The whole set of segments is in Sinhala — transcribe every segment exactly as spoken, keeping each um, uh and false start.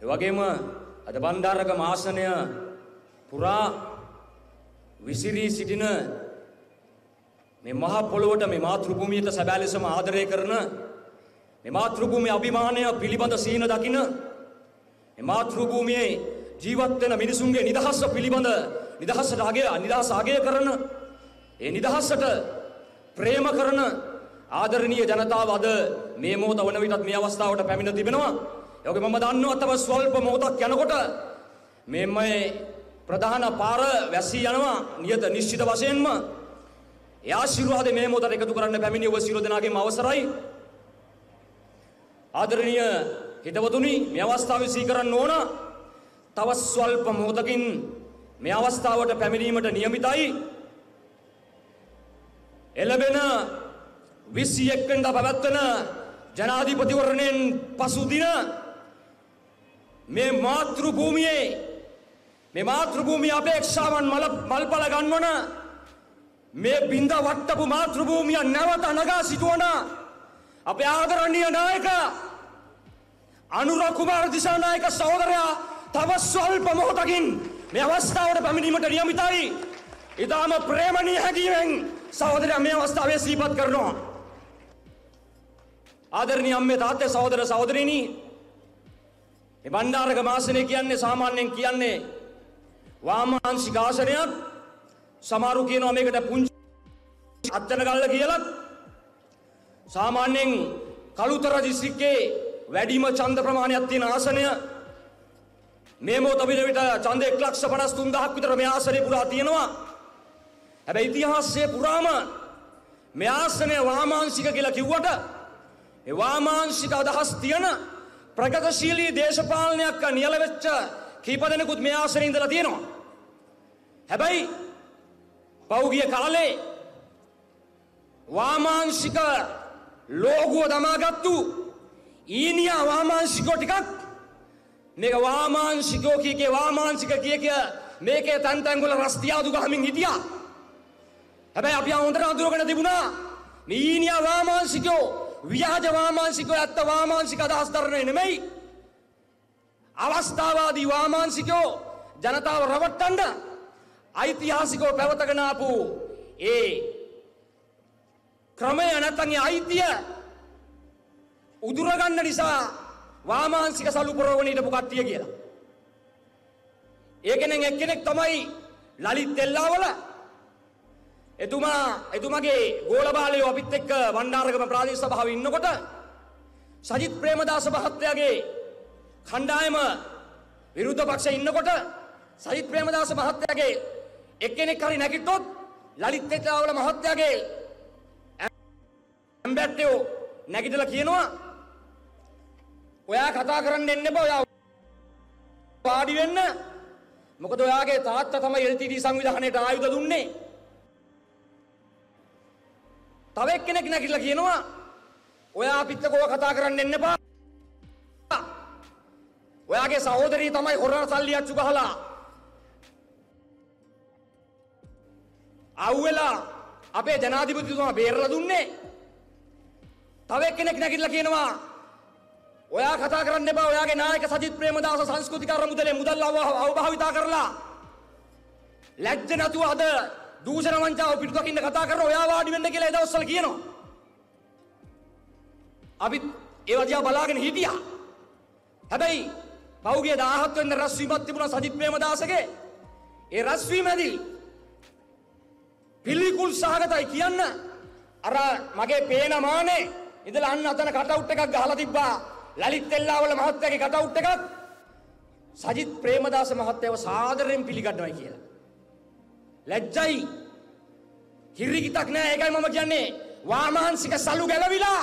ඒ වගේම අද බණ්ඩාරගම ආසනය පුරා විසිරී සිටින මේ මහා පොළොවට මේ මාතෘ භූමියට සැබෑ ලෙසම ආදරය කරන මේ මාතෘ භූමියේ අභිමානය පිළිබඳ සීන දකින මේ මාතෘ භූමියේ ජීවත් වෙන මිනිසුන්ගේ නිදහස පිළිබඳ නිදහසට අගය නිදහස අගය කරන ඒ නිදහසට ප්‍රේම කරන ආදරණීය ජනතාව අද මේ මොහොත වන විටත් මේ අවස්ථාවට පැමිණ තිබෙනවා. ඒ වගේම මම දන්නවා තව ස්වල්ප මොහොතක් යනකොට මේ මේ ප්‍රධාන පාර වැසී යනවා නියත නිශ්චිත වශයෙන්ම. ඒ ආශිර්වාද මේ මොහොතට එකතු කරන්න පැමිණි ඔබ සියලු දෙනාගේම අවසරයි. ආදරණීය හිතවතුනි, මේ අවස්ථාවේ සිහි කරන්න ඕන තව ස්වල්ප මොහොතකින් මේ අවස්ථාවට පැමිණීමට නියමිතයි. එළබෙන විසි එක් වෙනිදා පැවැත්වෙන ජනාධිපතිවරණයෙන් පසු දින මේ මාතෘ භූමියේ මේ මාතෘ භූමියේ අපේක්ෂාවන් මල්පල ගන්වන මේ බින්ද වට්ටපු මාතෘ භූමිය නැවත නගා සිටවන අපේ ආදරණීය නායක අනුර කුමාර දිසානායක සහෝදරයා තව ස්වල්ප මොහොතකින් මේ අවස්ථාවට පැමිණීමට නියමිතයි. ඊටාම ප්‍රේමණීය හැඟීමෙන් සහෝදරයා මේ අවස්ථාවේ සිහිපත් කරනවා. ආදරණීය අම්මේ තාත්තේ සහෝදර සහෝදරිනි, මේ බණ්ඩාරගම ආසනය කියන්නේ සාමාන්‍යයෙන් කියන්නේ වාමාංශික ආසනයක්. සමහරු කියනවා මේකට පුංචි අත්තන ගල්ල කියලා. සාමාන්‍යයෙන් කළුතර දිස්ත්‍රික්කයේ වැඩිම ඡන්ද ප්‍රමාණයක් තියෙන ආසනය. මේ මොහොත විතර ඡන්ද එක ලක්ෂ පනස් තුන් දහසක් විතර මේ ආසනය පුරා තියෙනවා. හැබැයි ඉතිහාසයේ පුරාම මේ ආසනය වාමාංශික කියලා කිව්වට ඒ වාමාංශික අදහස් තියෙන ප්‍රගතිශීලී දේශපාලනයක් නියැල වෙච්ච කීප දෙනෙකුත් මේ ආසනයේ ඉඳලා තියෙනවා. හැබැයි පෞගිය කාලේ වාමාංශික ලෝගුව දමාගත්තු ඊනියා වාමාංශිකෝ ටිකක් මේක වාමාංශිකෝ කීකේ වාමාංශික කිය කිය මේකේ තැන් තැන් වල රස්තියාදු ගහමින් හිටියා. හැබැයි අපි හොඳට අඳුරගෙන තිබුණා මේ ඊනියා වාමාංශිකෝ ව්‍යාජ වාමාංශිකෝ ඇත්ත වාමාංශික අදහස් දරන්නේ නෙමෙයි. අවස්ථාවාදී වාමාංශිකෝ ජනතාව රවට්ටන්න ඓතිහාසිකව පැවතගෙන ආපු ඒ ක්‍රමය නැත්නම් ඒ අයිතිය උදුර ගන්න නිසා වාමාංශික සලු පුරවගෙන හිටපු කට්ටිය කියලා. ඒකෙනෙන් එක්කෙනෙක් තමයි ලලිත් තෙල්ලාවල. එතුමා එතුමාගේ ගෝලබාලයෝ අපිත් එක්ක වණ්ඩාරගම ප්‍රාදේශ සභාවේ ඉන්නකොට සජිත් ප්‍රේමදාස මහත්තයාගේ කණ්ඩායම විරුද්ධ පක්ෂයේ ඉන්නකොට සජිත් ප්‍රේමදාස මහත්තයාගේ එක්කෙනෙක් හරි නැගිට්ටොත් ලලිත් තෙල්ලාවල මහත්තයාගේ ඇම්බැට්ටෝ නැගිටලා කියනවා ඔයා කතා කරන්න එන්න එපා, ඔයා වාඩි වෙන්න. මොකද ඔයාගේ තාත්තා තමයි එල් ටී ටී සංවිධානයට ආයුධ දුන්නේ. තව එක්කෙනෙක් නැගිටලා කියනවා ඔයා අපිත් එක්ක කතා කරන්න එන්න එපා. ඔයාගේ සහෝදරිය තමයි හොරන සල්ලි අච්චු ගහලා ආවෙලා අපේ ජනාධිපතිතුමා බේරලා දුන්නේ. තව එක්කෙනෙක් නැගිටලා කියනවා ඔයා කතා කරන්න එපා, ඔයාගේ නායක සජිත් ප්‍රේමදාස සංස්කෘතික අරමුදලේ මුදල් අවභාවිතා කරලා ලැජ්ජ නැතුව අද දූෂණ වංචාව පිටු දකින්න කතා කරන ඔයා වාඩි වෙන්න කියලා ඒ දවස්වල කියනවා. අපි ඒව දිහා බලාගෙන හිටියා. හැබැයි පෞගිය දාහත් වෙනි රැස්වීමක් තිබුණා සජිත් ප්‍රේමදාසගේ. ඒ රැස්වීමේදී පිළිකුල් සහගතයි කියන්න අර මගේ පේන මානේ ඉඳලා අන්න අතන කටවුට් එකක් ගහලා තිබ්බා. ලලිත් තෙල්ලාවල මහත්තයාගේ කටවුට් එකක් සජිත් ප්‍රේමදාස මහත්තයව සාදරයෙන් පිළිගන්නවයි කියලා. ලැජ්ජයි. හිරිකිතක් නෑ. ඒකයි මම කියන්නේ වාමාංශික සලු ගැලවිලා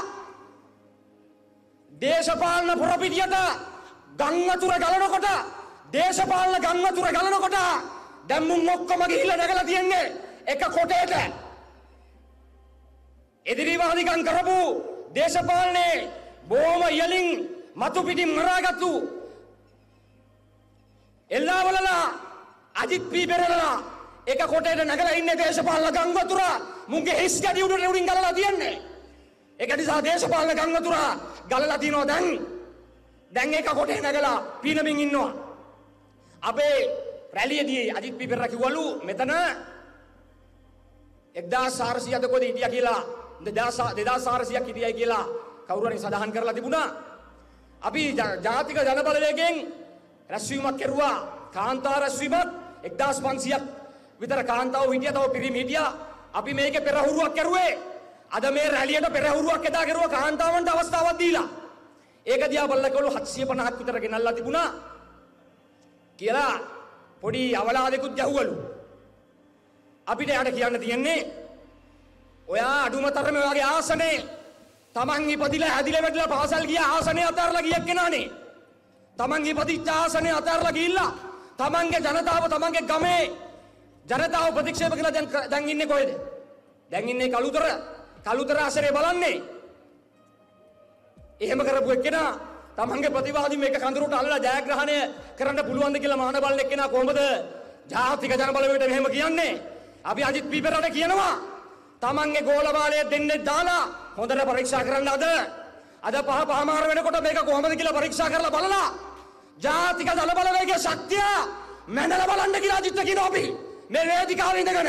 දේශපාලන පොරපිටියට ගම් වතුර ගලනකොට දේශපාලන ගම් වතුර ගලනකොට දැන් මුන් ඔක්කොම ගිහිල්ලා නැගලා තියන්නේ එක කොටේට. එදිරිවාදිකම් කරපු දේශපාලනේ බොහොම ඉහළින් මතු පිටින් මරාගත්තු එල්ලාවලලා අජිත් පී පෙරේරා එක කොටේට නැගලා ඉන්නේ දේශපාලන ගම් වතුර මුන්ගේ හිස් ගැඩි උඩට උඩින් ගලලා තියන්නේ. ඒක නිසා දේශපාලන ගම් වතුර ගලලා තියනවා දැන් දැන් ඒක කොටේ නැගලා පීනමින් ඉන්නවා. අපේ රැලියේදී අජිත් පීපෙරා කිව්වලු මෙතන එක්දාස් හාරසියද කොහෙද හිටියා කියලා දෙදාස් හාරසියක් හිටියයි කියලා කවුරු හරි සඳහන් කරලා තිබුණා. අපි ජාතික ජනබලවේගයෙන් රැස්වීමක් කෙරුවා. කාන්තා රැස්වීමක් එක්දාස් පන්සියයක් විතර කාන්තාවෝ හිටියා. තව පිරිමි හිටියා. අපි මේකේ පෙරහුරුවක් කරුවේ. අද මේ රැලියට පෙරහුරුවක් එදා කරුවා කාන්තාවන්ට අවස්ථාවක් දීලා. ඒක දිහා බලලා කවලු හත්සිය පනහක් විතර ගෙනල්ලා තිබුණා කියලා පොඩි අවලාදෙකුත් ගැහුවලු. අපිට යාට කියන්න තියෙන්නේ ඔයා අඩුම තරමේ වගේ ආසනේ තමන් ඉපදිලා හැදිලා වැඩිලා පාසල් ගියා ආසනේ අතහැරලා ගියක් කෙනානේ. තමන් ඉපදිච්ච ආසනේ අතහැරලා ගිහිල්ලා තමන්ගේ ජනතාව තමන්ගේ ගමේ ජනතාව ප්‍රතික්ෂේප කරලා දැන් දැන් ඉන්නේ කොහෙද? දැන් ඉන්නේ කලුතර. කලුතර ආසනේ බලන්නේ. එහෙම කරපු එක්කෙනා තමන්ගේ ප්‍රතිවාදී මේක කඳුරට අල්ලලා ජයග්‍රහණය කරන්න පුළුවන්ද කියලා මාන බලන එක්කෙනා කොහොමද ජාතික ජනබලවේගයට මෙහෙම කියන්නේ? අපි අජිත් පීපෙරාට කියනවා තමන්ගේ ගෝලබාලය දෙන්නේ දාලා හොඳට පරීක්ෂා කරන්න අද අද පහ පහමාර වෙනකොට මේක කොහොමද කියලා පරීක්ෂා කරලා බලලා ජාතික ජනබලවේගයේ ශක්තිය මැනලා බලන්න කියලා අජිත් කියනවා අපි මේ වේදිකාවේ ඉඳගෙන.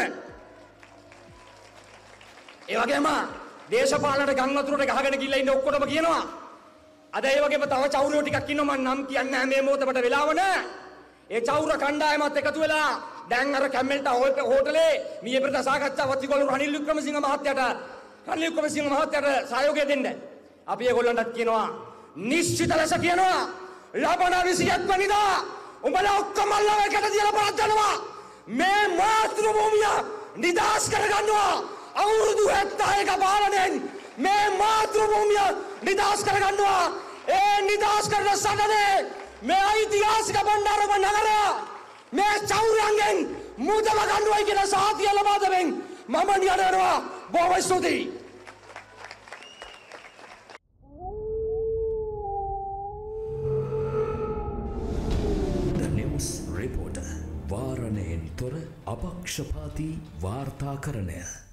ඒ වගේම දේශපාලනට ගම් වතුරට ගහගෙන ගිහිල්ලා ඉන්න ඔක්කොටම කියනවා අද ඒ වගේම තව චෞරයෝ ටිකක් ඉන්නවා මම නම් කියන්නේ නැහැ මේ මොහොතකට වෙලාව නැහැ. ඒ චෞර කණ්ඩායමත් එකතු වෙලා දැන් අර කැමෙල්ට හෝටලේ මීයේ පෙරේද සාකච්ඡාවක් තිබුණු රනිල් වික්‍රමසිංහ මහත්තයාට රනිල් වික්‍රමසිංහ මහත්තයාට සහයෝගය දෙන්න. අපි ඒගොල්ලන්ටත් කියනවා නිශ්චිත ලෙස කියනවා ලබන විසිහක් වෙනිදා උඹලා ඔක්කොම අල්ලව එකට තියලා බලද්දනවා මේ මාතෘ භූමිය නිදාස් කරගන්නවා. අවුරුදු හෙක්ටාරයක පාලනයෙන් මේ මාතෘ භූමිය නිදාස් කරගන්නවා. ඒ නිදාස් කරන සටනේ මේ ඓතිහාසික බණ්ඩාරම නගරය මේ චෞරයන්ගෙන් මුදව ගන්නවයි කියන සාතිය ලබා දෙමින් මම නියනවා. බොහොම ස්තුතියි. The News Reporter වාරණයෙන් තොර අපක්ෂපාතී වාර්තාකරණය.